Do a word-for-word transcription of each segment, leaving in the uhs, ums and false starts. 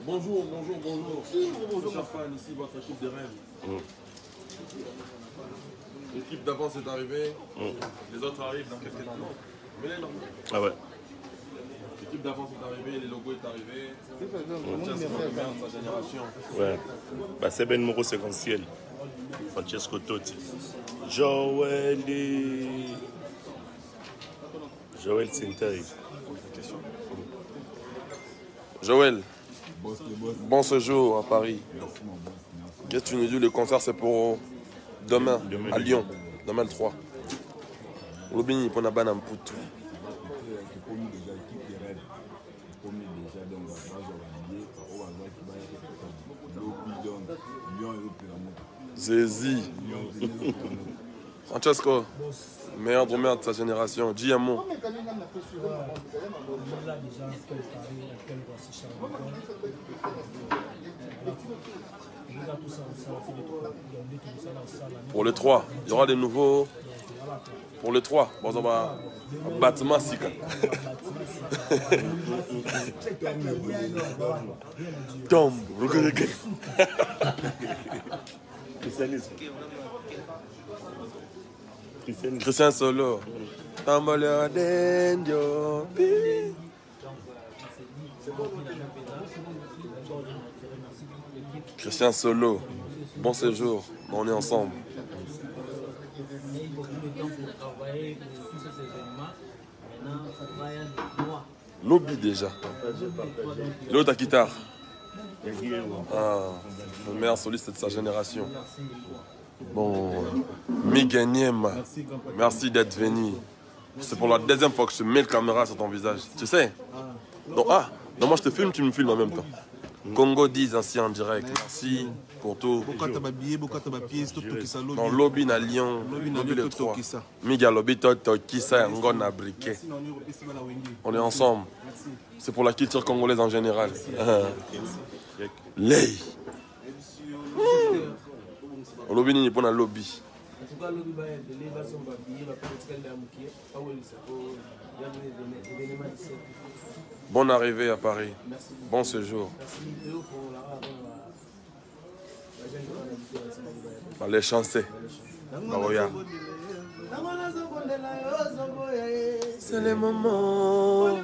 Bonjour, bonjour, bonjour. Bonjour, chers fans, ici votre équipe de rêve. Mm. L'équipe d'avance est arrivée, mm. les autres arrivent dans quelques temps. Venez là. Ah ouais. L'équipe d'avance est arrivée, les logos est arrivé. Francesco de merde, sa génération. Ouais. Bah, c'est Ben Moro séquentiel. Francesco Totti. Joël et... Joël Sintari. Joël, bon séjour à Paris. Qu'est-ce que tu nous dis? Le concert c'est pour demain, demain à Lyon, demain le trois. Lobini pour Naban Amputu. Zézi. Francesco, meilleur drummer de sa génération. Dis un mot. Pour le trois, il y aura des nouveaux. Pour le trois, bon, on va bâtiment Sika. Tombe, regardez. Christian Solo. Tamboleur d'Endio. Christian Solo. Bon séjour. On est ensemble. Lobby déjà. L'autre à guitare. Ah, le meilleur soliste de sa génération. Bon, Miguel, merci d'être venu. C'est pour la deuxième fois que je mets la caméra sur ton visage. Tu sais? Donc, ah, donc moi je te filme, tu me filmes en même temps. Congo dix ainsi en direct. Merci pour tout. Dans lobby na Lyon, lobby le trois. Miguel lobby toto kisa ngona briquet. On est ensemble. C'est pour la culture congolaise en général. Lay. Lobby ni pour un lobby. Bonne arrivée à Paris. Bon séjour. Les chanceux. C'est le moment.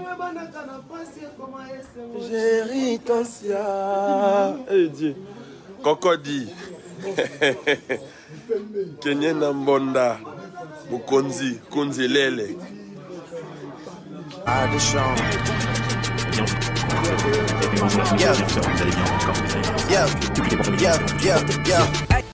J'ai ri ton sia. Eh Dieu. Cocody. Kenyan Mbonda. Bukonzi. Kunzi Lele. Yeah. Yeah. Yeah. Yeah. Yeah.